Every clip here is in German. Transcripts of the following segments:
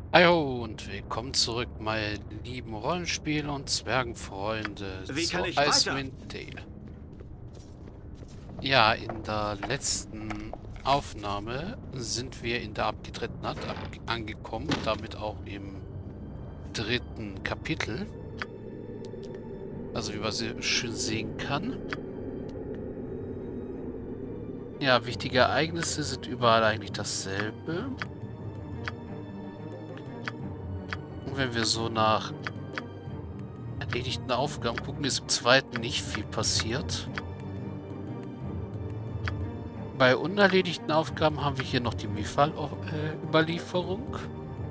Hallo und willkommen zurück, meine lieben Rollenspiel- und Zwergenfreunde Wie zu kann ich weiter? Icewind Dale. Ja, in der letzten Aufnahme sind wir in der abgetrennten Nacht angekommen, damit auch im dritten Kapitel. Also wie man sie schön sehen kann. Ja, wichtige Ereignisse sind überall eigentlich dasselbe. Und wenn wir so nach erledigten Aufgaben gucken, ist im zweiten nicht viel passiert. Bei unerledigten Aufgaben haben wir hier noch die Mifal-Überlieferung.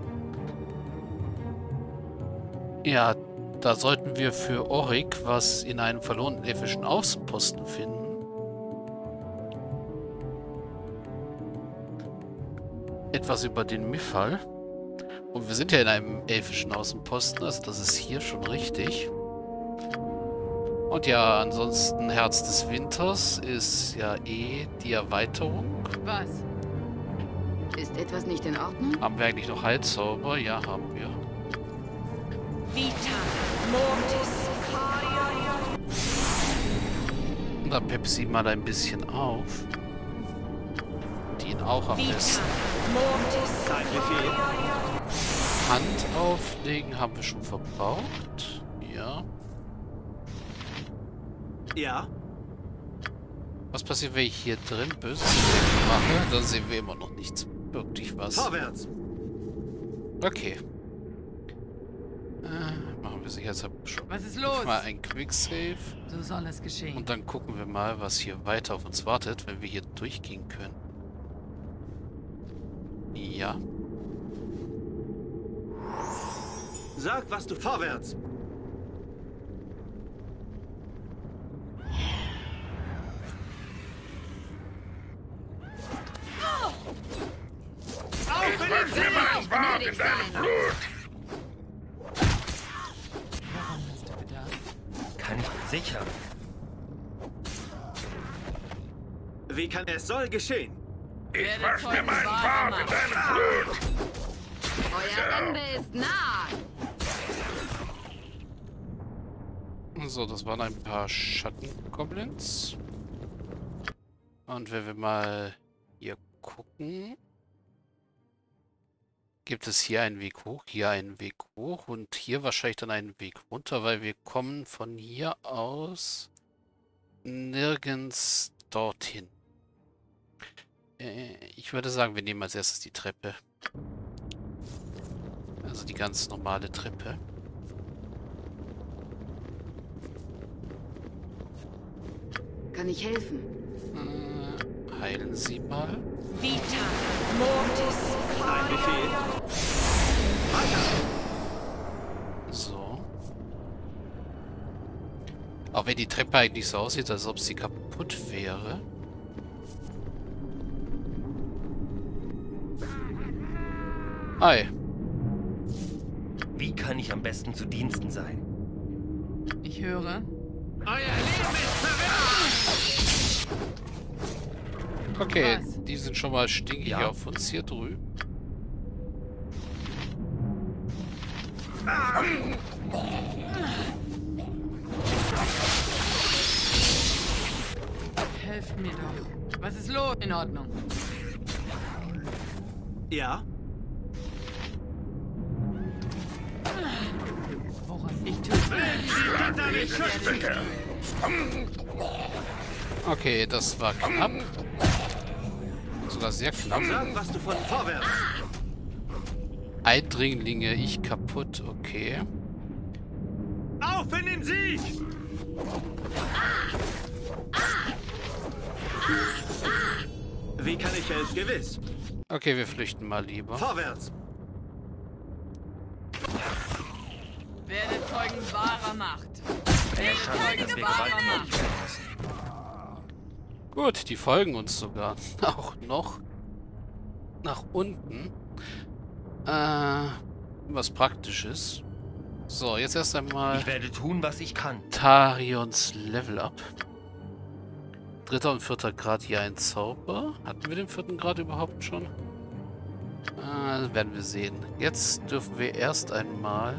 Ja, da sollten wir für Orik was in einem verlorenen elfischen Außenposten finden. Etwas über den Mifal. Und wir sind ja in einem elfischen Außenposten, also das ist hier schon richtig. Und ja, ansonsten Herz des Winters ist ja eh die Erweiterung. Was? Ist etwas nicht in Ordnung? Haben wir eigentlich noch Heilzauber? Ja, haben wir. Vita Mortis. Und da Pepsi mal ein bisschen auf. Die ihn auch am besten. Mortis. Ein Befehl. Hand auflegen haben wir schon verbraucht. Ja. Ja, Was passiert, wenn ich hier drin böses mache? Dann sehen wir immer noch nichts. Wirklich was. vorwärts. Okay. Machen wir sicherheitshalber schon Was ist los? mal ein Quicksave. So soll es geschehen. Und dann gucken wir mal, was hier weiter auf uns wartet, wenn wir hier durchgehen können. Ja. Sag, was du vorwärts. Auf in den See! gnädig sein. Kann ich sicher. Wie kann es soll geschehen? Ich wasch mir meinen Bart in deinem Blut. Euer Ende ist nah. So, das waren ein paar Schattengoblins. Und wenn wir mal hier gucken, gibt es hier einen Weg hoch, hier einen Weg hoch und hier wahrscheinlich dann einen Weg runter, weil wir kommen von hier aus nirgends dorthin. Ich würde sagen, wir nehmen als erstes die Treppe. Also die ganz normale Treppe. Kann ich helfen? Heilen Sie mal. Vita Mortis. Ein Befehl. Weiter. So. Auch wenn die Treppe eigentlich so aussieht, als ob sie kaputt wäre. Hi. Wie kann ich am besten zu Diensten sein? Ich höre. Euer Leben ist verwirrt! Okay, Was? die sind schon mal stinkig Ja. auf uns hier drüben. Helft mir doch. Was ist los? In Ordnung. Ja, Woran? Ich tue die Götter mich schützen! Okay, das war knapp. Sogar sehr knapp. Sag, was du von vorwärts. Eindringlinge, ich kaputt. Okay. Auf in den Sieg! Wie kann ich helfen? Gewiss. Okay, wir flüchten mal lieber. Vorwärts. Werde Zeugen wahrer Macht. Mir scheint, dass wir gewaltig nicht werden müssen. Gut, die folgen uns sogar. Auch noch nach unten. Was Praktisches. So, jetzt erst einmal Ich werde tun, was ich kann. Tarions Level Up. Dritter und vierter Grad hier ein Zauber. Hatten wir den vierten Grad überhaupt schon? Werden wir sehen. Jetzt dürfen wir erst einmal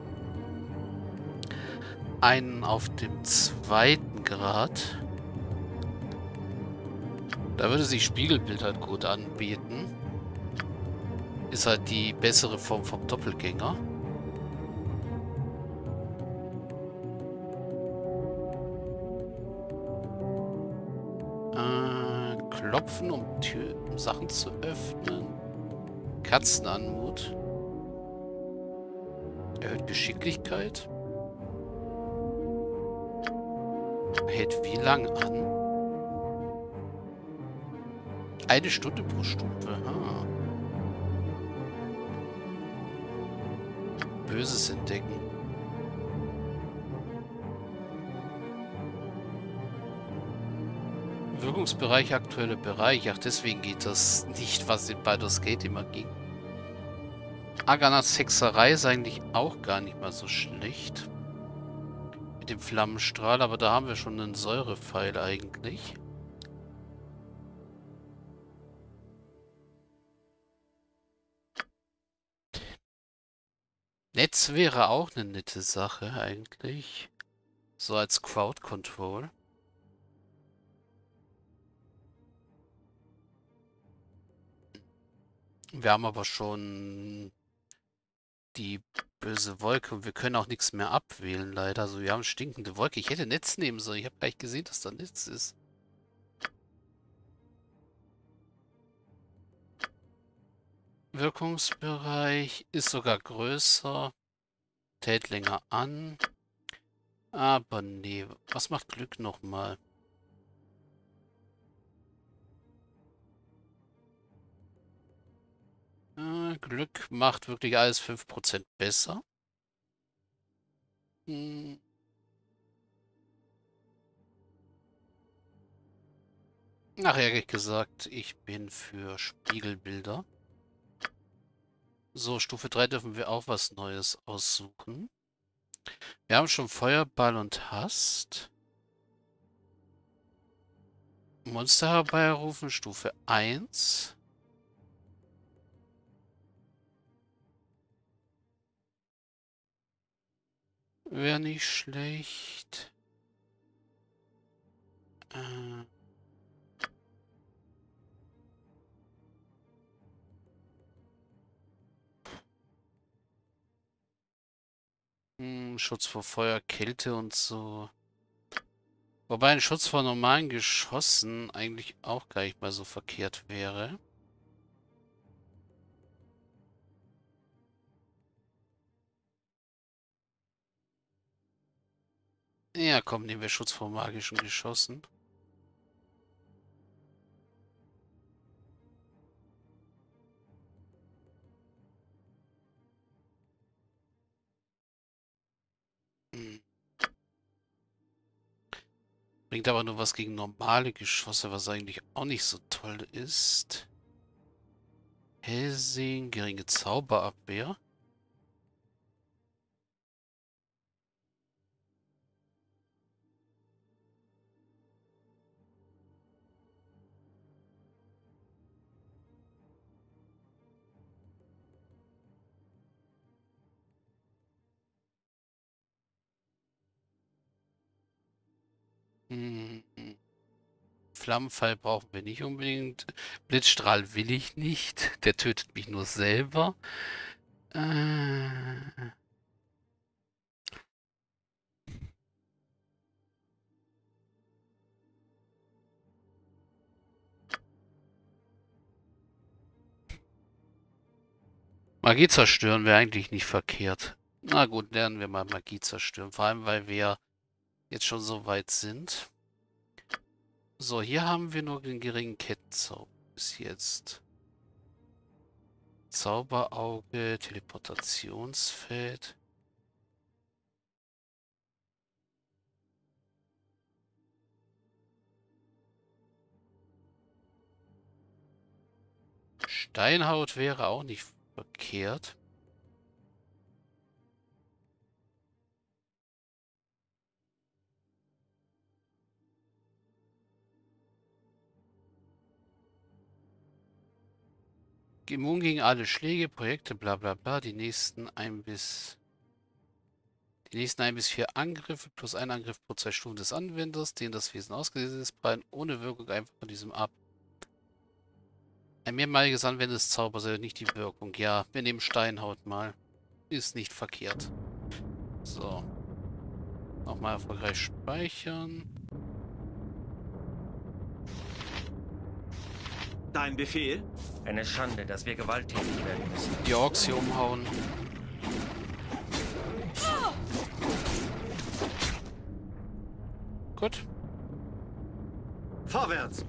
einen auf dem zweiten Grad. Da würde sich Spiegelbild halt gut anbieten. Ist halt die bessere Form vom Doppelgänger. Klopfen, um Sachen zu öffnen. Katzenanmut. Erhöht Geschicklichkeit. Hält wie lang an? 1 Stunde pro Stufe. Ah. Böses entdecken. Wirkungsbereich, aktuelle Bereich. Ach, deswegen geht das nicht, was in Baldur's Gate immer ging. Aganas Hexerei ist eigentlich auch gar nicht mal so schlecht. Mit dem Flammenstrahl, aber da haben wir schon einen Säurepfeil eigentlich. Netz wäre auch eine nette Sache eigentlich. So als Crowd Control. Wir haben aber schon die böse Wolke und wir können auch nichts mehr abwählen, leider. Also wir haben stinkende Wolke. Ich hätte Netz nehmen sollen. Ich habe gleich gesehen, dass da Netz ist. Wirkungsbereich ist sogar größer. Hält länger an. Aber nee. Was macht Glück nochmal? Glück macht wirklich alles 5% besser. Hm. Ach, ehrlich gesagt, ich bin für Spiegelbilder. So, Stufe 3 dürfen wir auch was Neues aussuchen. Wir haben schon Feuerball und Hast. Monster herbeirufen, Stufe 1. Wäre nicht schlecht. Äh. Schutz vor Feuer, Kälte und so. Wobei ein Schutz vor normalen Geschossen eigentlich auch gar nicht mal so verkehrt wäre. Ja, komm, nehmen wir Schutz vor magischen Geschossen. Hm. Bringt aber nur was gegen normale Geschosse, was eigentlich auch nicht so toll ist. Hellsehen, geringe Zauberabwehr. Hm. Flammenpfeil brauchen wir nicht unbedingt. Blitzstrahl will ich nicht. Der tötet mich nur selber. Äh, Magie zerstören wäre eigentlich nicht verkehrt. Na gut, lernen wir mal Magie zerstören. Vor allem, weil wir jetzt schon so weit sind. So, hier haben wir nur den geringen Kettenzauber bis jetzt. Zauberauge, Teleportationsfeld. Steinhaut wäre auch nicht verkehrt. Immun gegen alle Schläge, Projekte, bla bla bla. Die nächsten 1 bis 4 Angriffe plus 1 Angriff pro 2 Stufen des Anwenders, denen das Wesen ausgesetzt ist, prallen ohne Wirkung einfach von diesem ab. Ein mehrmaliges Anwenden des Zaubers erhöht nicht die Wirkung. Ja, wir nehmen Steinhaut mal. Ist nicht verkehrt. So. Nochmal erfolgreich speichern. Dein Befehl? Eine Schande, dass wir gewalttätig werden müssen. Die Orks hier umhauen. Gut. Vorwärts!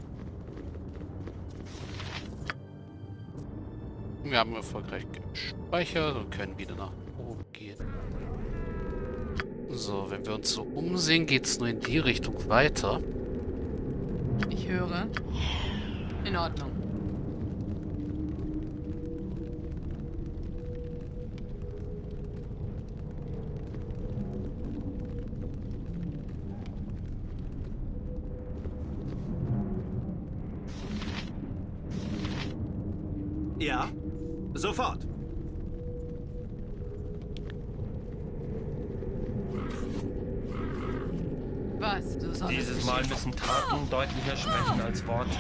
Wir haben erfolgreich gespeichert und können wieder nach oben gehen. So, wenn wir uns so umsehen, geht es nur in die Richtung weiter. Ich höre. In Ordnung. Ja, sofort. Was? So soll es Dieses Mal geschehen. müssen Taten deutlicher sprechen als Worte.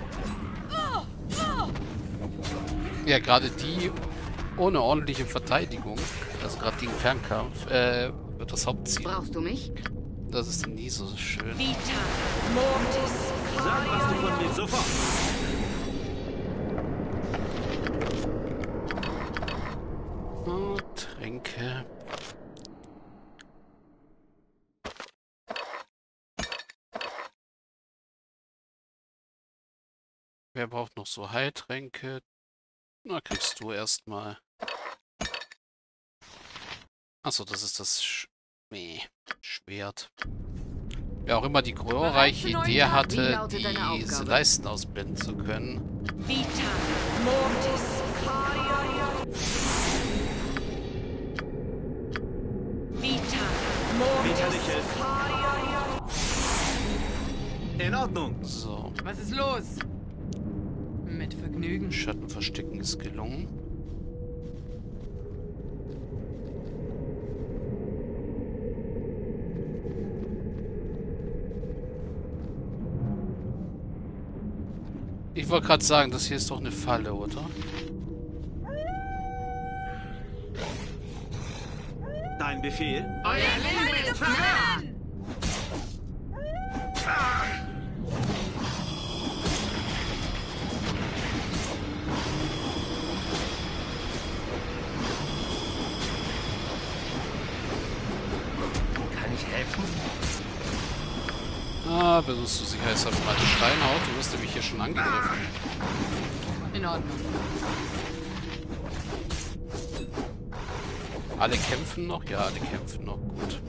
Ja, gerade die ohne ordentliche Verteidigung, also gerade gegen Fernkampf, wird das Hauptziel. Brauchst du mich? Das ist nie so schön. Vita Mortis. Sag, was du von mir sofort. Oh, Tränke. Wer braucht noch so Heiltränke? Na, kriegst du erstmal. Achso, das ist das Schwert. Wer auch immer die glorreiche Bereit für Idee neuen Tag? Wie hatte, lautet deine diese Aufgabe? Leisten ausblenden zu können. Vita Mortis. Vita Wie kann Mortis. ich helfen? In Ordnung. So, Was ist los? Mit Vergnügen. Schattenverstecken ist gelungen. Ich wollte gerade sagen, das hier ist doch eine Falle, oder? Dein Befehl? Euer Ende ist nah! Kann ich helfen? Ah, benutzt du sicherheitshalber mal die Steinhaut. Du wirst nämlich hier schon angegriffen. In Ordnung. Alle kämpfen noch? Ja, alle kämpfen noch. Gut.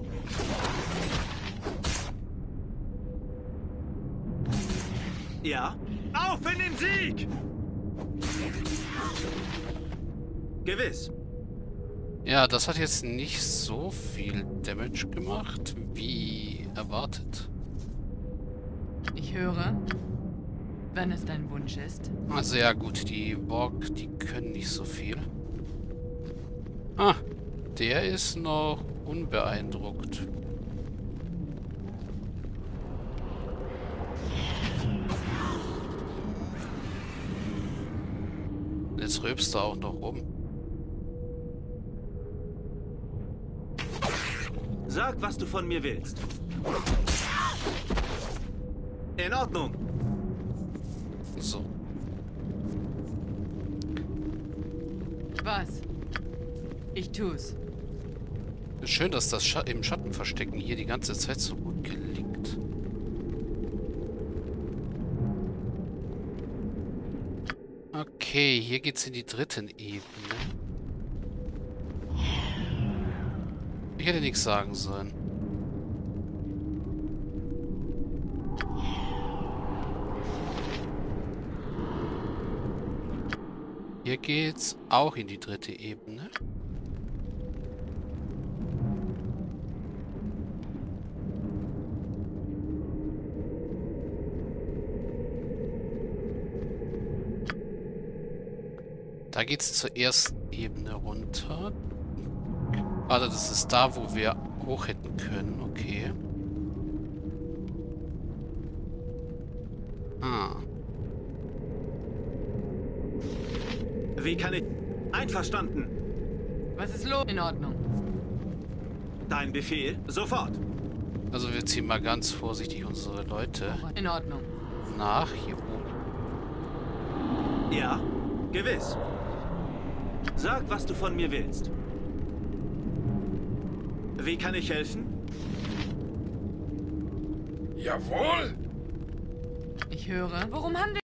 Ja. Auf in den Sieg! Gewiss. Ja, das hat jetzt nicht so viel Damage gemacht, wie erwartet. Ich höre. Wenn es dein Wunsch ist. Also ja gut, die Borg, die können nicht so viel. Ah, der ist noch unbeeindruckt. Jetzt rülpst er auch noch rum. Sag, was du von mir willst. In Ordnung. So. Was? Ich tu's. Schön, dass das im Schattenverstecken hier die ganze Zeit so gut gelingt. Okay, hier geht's in die dritten Ebene. Ich hätte nichts sagen sollen. Hier geht's auch in die dritte Ebene. Da geht es zur ersten Ebene runter. Also das ist da, wo wir hoch hätten können. Okay. Wie kann ich... Einverstanden. Was ist los? In Ordnung. Dein Befehl, sofort. Also wir ziehen mal ganz vorsichtig unsere Leute In Ordnung. nach hier oben. Ja, gewiss. Sag, was du von mir willst. Wie kann ich helfen? Jawohl! Ich höre. Worum handelt